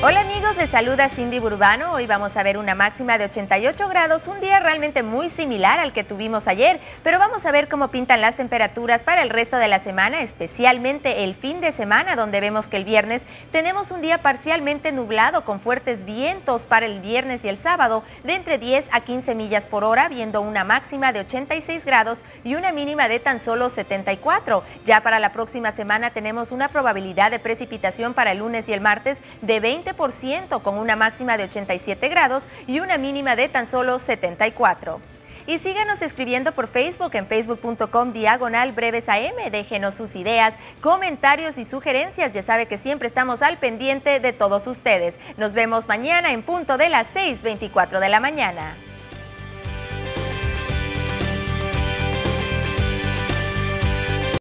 Hola amigos, les saluda Cindy Burbano. Hoy vamos a ver una máxima de 88 grados, un día realmente muy similar al que tuvimos ayer, pero vamos a ver cómo pintan las temperaturas para el resto de la semana, especialmente el fin de semana, donde vemos que el viernes tenemos un día parcialmente nublado con fuertes vientos para el viernes y el sábado de entre 10 a 15 millas por hora, viendo una máxima de 86 grados y una mínima de tan solo 74. Ya para la próxima semana tenemos una probabilidad de precipitación para el lunes y el martes de 20% con una máxima de 87 grados y una mínima de tan solo 74. Y síganos escribiendo por Facebook en facebook.com/BrevesAM. Déjenos sus ideas, comentarios y sugerencias. Ya sabe que siempre estamos al pendiente de todos ustedes. Nos vemos mañana en punto de las 6:24 de la mañana.